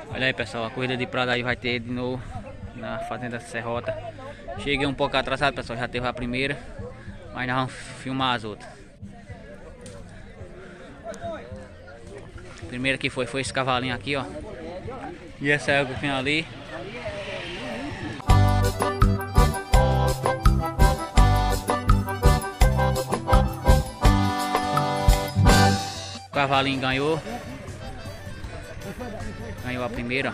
Olha aí, pessoal, a corrida de prata aí vai ter de novo na Fazenda Serrota. Cheguei um pouco atrasado, pessoal, já teve a primeira, mas nós vamos filmar as outras. Primeiro que foi esse cavalinho aqui, ó. E essa égua que tem ali. O cavalinho ganhou. Ganhou a primeira.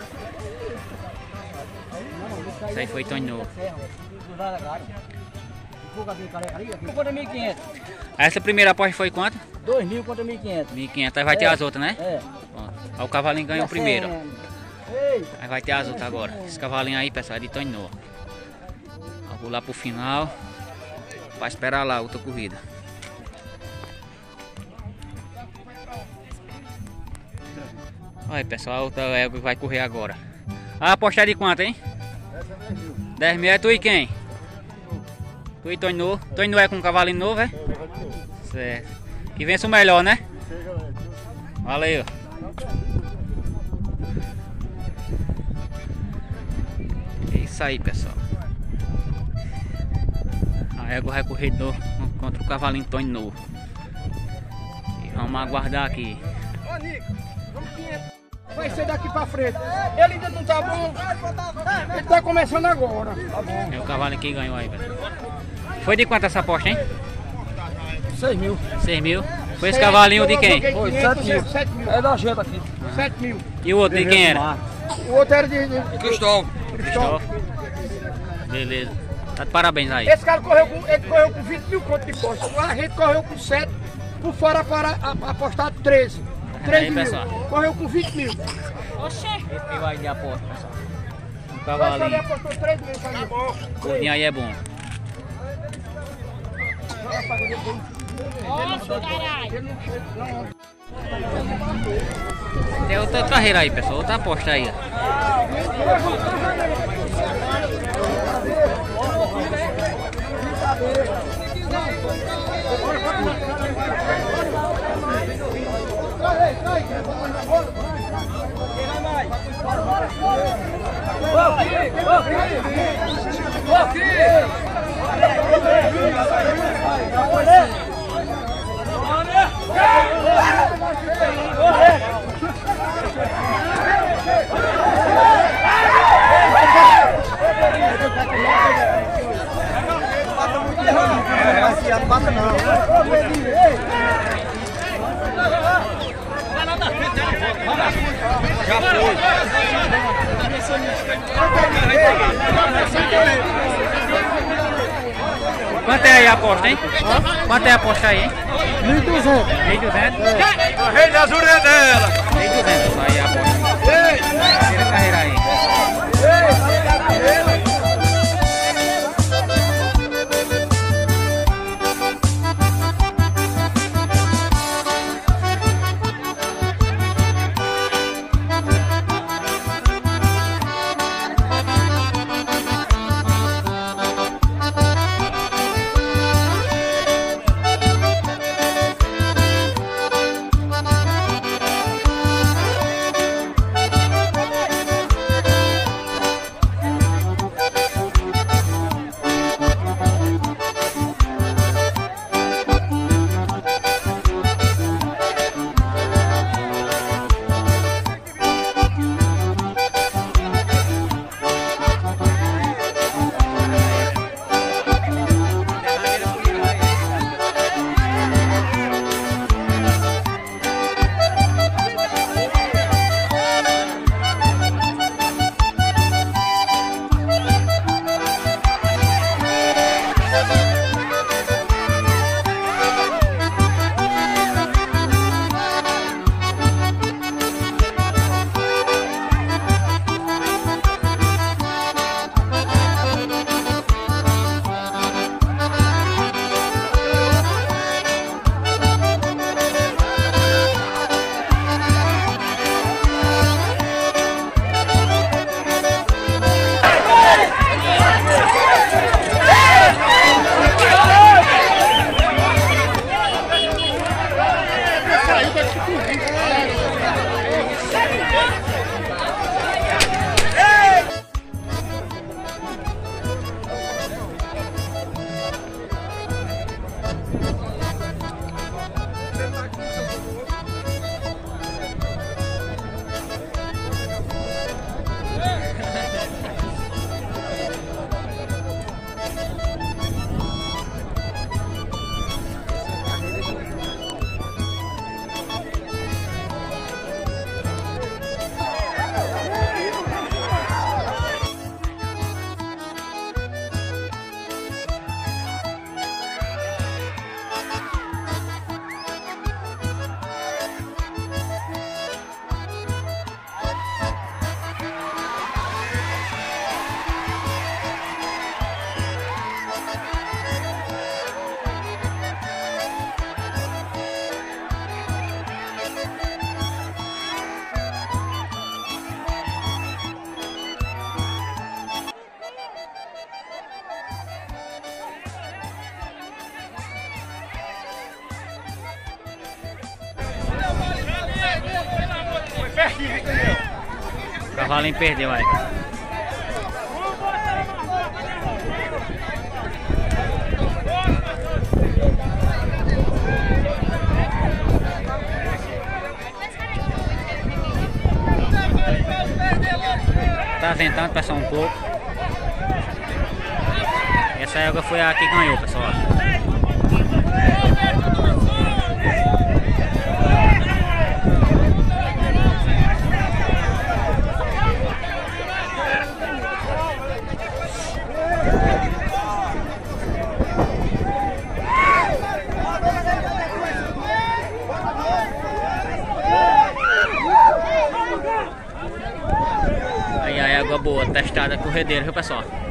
Isso aí foi Tonho Novo. Essa primeira aposta foi quanto? 2.000 contra 1.500. 1.500, aí vai ter as outras, né? É. Ó, o cavalinho ganhou primeiro. Aí vai ter as outras agora. Esse cavalinho aí, pessoal, é de Tonho Novo. Eu vou lá pro final pra esperar lá a outra corrida. Olha aí, pessoal, a outra égua vai correr agora. A aposta é de quanto, hein? 10.000 é tu e quem? Tu e Tonho Novo. Tonho Novo é com um cavalinho novo, é? Certo. Que vença o melhor, né? Valeu. É isso aí, pessoal. A égua vai correr contra o cavalinho Tonho Novo. E vamos aguardar aqui. Ô, Nico, vai ser daqui pra frente. Ele ainda não tá bom. Ele tá começando agora. Tá bom. É o cavalo que ganhou aí, velho. Foi de quanto essa aposta, hein? 6.000. 6.000. Foi esse cavalinho de quem? Foi 7.000. É da gente aqui. 7.000. E o outro de quem era? O outro era de Cristóvão. Cristóvão. Beleza. Tá de parabéns aí. Esse cara correu com 20.000 conto de posto. A gente correu com 7, por fora para apostar 13. 13 mil. Pessoal. Correu com 20.000. Esse que vai de aposta, pessoal. Um Ele cavalinho. apostou 3 mil. Tá bom. O gordinho aí é bom. Nossa, caralho! Tem outra carreira aí, pessoal. Outra aposta aí, ó. Já foi. Quanto é aí a aposta, hein? Quanto é a aposta aí, hein? 1.200. 1.200? A rei das orelhas dela. 1.200 aí a aposta. Primeira carreira aí. O cavalinho perdeu aí. Tá ventando, pessoal, um pouco. Essa água foi a que ganhou, pessoal. Aí a água boa, testada, corredeira, viu, pessoal?